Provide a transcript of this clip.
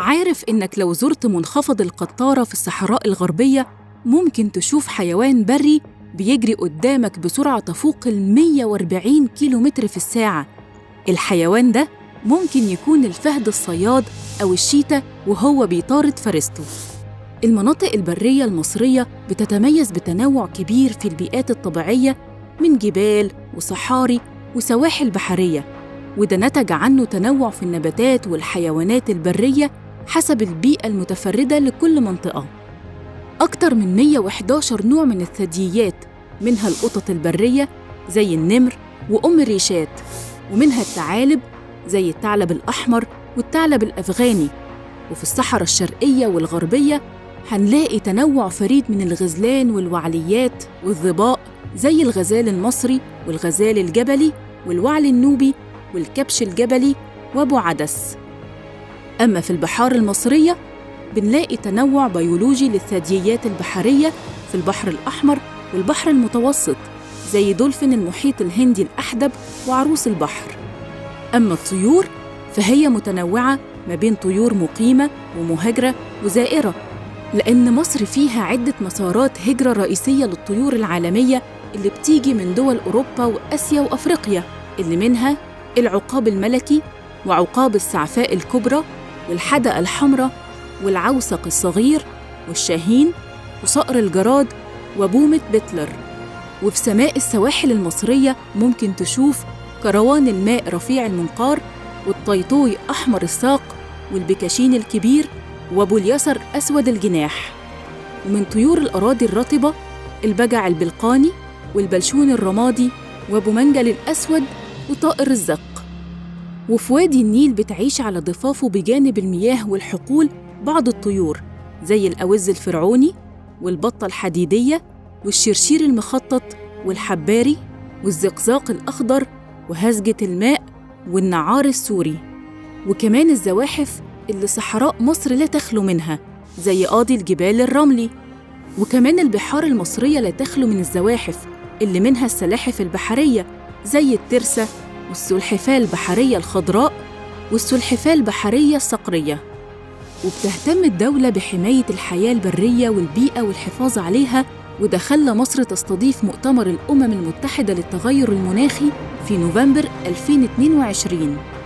عارف إنك لو زرت منخفض القطارة في الصحراء الغربية ممكن تشوف حيوان بري بيجري قدامك بسرعة تفوق 140 كيلومتر في الساعة. الحيوان ده ممكن يكون الفهد الصياد أو الشيتا وهو بيطارد فريسته. المناطق البرية المصرية بتتميز بتنوع كبير في البيئات الطبيعية من جبال وصحاري وسواحل بحرية، وده نتج عنه تنوع في النباتات والحيوانات البرية حسب البيئة المتفردة لكل منطقة. أكتر من 111 نوع من الثدييات، منها القطط البرية زي النمر وأم الريشات، ومنها الثعالب زي الثعلب الأحمر والثعلب الأفغاني. وفي الصحراء الشرقية والغربية هنلاقي تنوع فريد من الغزلان والوعليات والظباء زي الغزال المصري والغزال الجبلي والوعل النوبي والكبش الجبلي وأبو عدس. أما في البحار المصرية بنلاقي تنوع بيولوجي للثدييات البحرية في البحر الأحمر والبحر المتوسط زي دولفين المحيط الهندي الأحدب وعروس البحر. أما الطيور فهي متنوعة ما بين طيور مقيمة ومهاجرة وزائرة، لأن مصر فيها عدة مسارات هجرة رئيسية للطيور العالمية اللي بتيجي من دول أوروبا وآسيا وأفريقيا، اللي منها العقاب الملكي وعقاب السعفاء الكبرى والحدقة الحمراء والعوسق الصغير والشاهين وصقر الجراد وبومة بتلر. وفي سماء السواحل المصرية ممكن تشوف كروان الماء رفيع المنقار والطيطوي أحمر الساق والبكاشين الكبير وأبو اليسر أسود الجناح. ومن طيور الأراضي الرطبة البجع البلقاني والبلشون الرمادي وأبو منجل الأسود وطائر الزق. وفي وادي النيل بتعيش على ضفافه بجانب المياه والحقول بعض الطيور زي الأوز الفرعوني والبطة الحديدية والشرشير المخطط والحباري والزقزاق الأخضر وهزجة الماء والنعار السوري. وكمان الزواحف اللي صحراء مصر لا تخلو منها زي قاضي الجبال الرملي. وكمان البحار المصرية لا تخلو من الزواحف اللي منها السلاحف البحرية زي الترسة والسلحفاة البحرية الخضراء والسلحفاة البحرية الصقرية. وبتهتم الدولة بحماية الحياة البرية والبيئة والحفاظ عليها، وده خلى مصر تستضيف مؤتمر الأمم المتحدة للتغير المناخي في نوفمبر 2022.